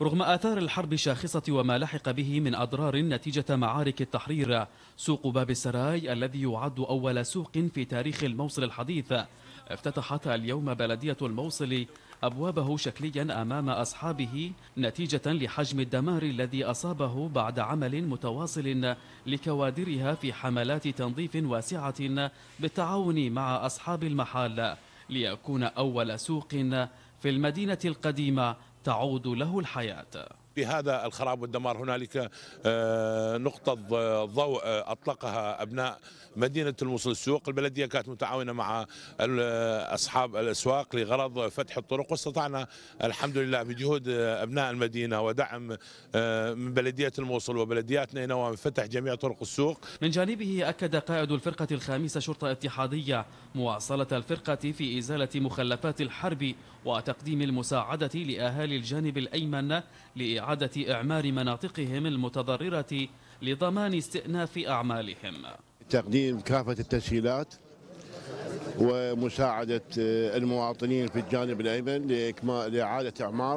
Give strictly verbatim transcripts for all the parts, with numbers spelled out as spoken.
رغم آثار الحرب الشاخصة وما لحق به من أضرار نتيجة معارك التحرير، سوق باب السراي الذي يعد أول سوق في تاريخ الموصل الحديث افتتحت اليوم بلدية الموصل أبوابه شكليا أمام أصحابه نتيجة لحجم الدمار الذي أصابه بعد عمل متواصل لكوادرها في حملات تنظيف واسعة بالتعاون مع أصحاب المحال، ليكون أول سوق في المدينة القديمة تعود له الحياة. في هذا الخراب والدمار هنالك نقطة ضوء أطلقها أبناء مدينة الموصل السوق. البلدية كانت متعاونة مع أصحاب الأسواق لغرض فتح الطرق، واستطعنا الحمد لله بجهود أبناء المدينة ودعم من بلدية الموصل وبلديات نينوى فتح جميع طرق السوق. من جانبه أكد قائد الفرقة الخامسة شرطة اتحادية مواصلة الفرقة في إزالة مخلفات الحرب وتقديم المساعدة لأهالي الجانب الأيمن لإعادة إعمار مناطقهم المتضررة لضمان استئناف أعمالهم. تقديم كافة التسهيلات ومساعدة المواطنين في الجانب الأيمن لإعادة إعمار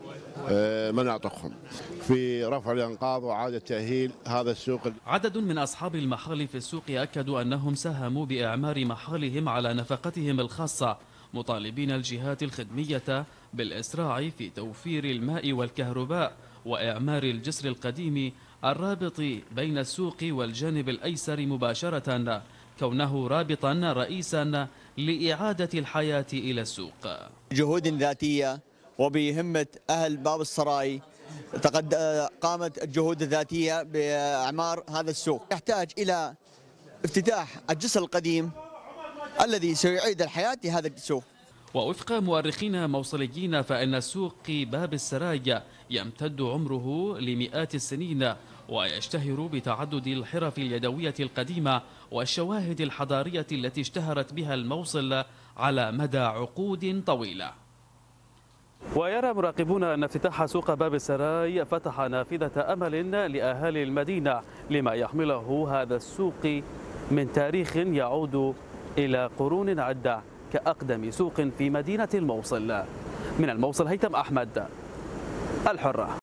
مناطقهم في رفع الأنقاض وإعادة تأهيل هذا السوق. عدد من أصحاب المحال في السوق أكدوا أنهم ساهموا بإعمار محالهم على نفقتهم الخاصة، مطالبين الجهات الخدمية بالإسراع في توفير الماء والكهرباء وإعمار الجسر القديم الرابط بين السوق والجانب الأيسر مباشرة، كونه رابطا رئيسا لإعادة الحياة إلى السوق. جهود ذاتية وبهمة أهل باب السراي قامت الجهود الذاتية بإعمار هذا السوق. يحتاج إلى افتتاح الجسر القديم الذي سيعيد الحياة لهذا السوق. ووفق مؤرخين موصليين فإن سوق باب السراي يمتد عمره لمئات السنين ويشتهر بتعدد الحرف اليدوية القديمة والشواهد الحضارية التي اشتهرت بها الموصل على مدى عقود طويلة. ويرى مراقبون أن افتتاح سوق باب السراي فتح نافذة أمل لأهالي المدينة لما يحمله هذا السوق من تاريخ يعود إلى قرون عدة كأقدم سوق في مدينة الموصل. من الموصل هيثم أحمد، الحرة.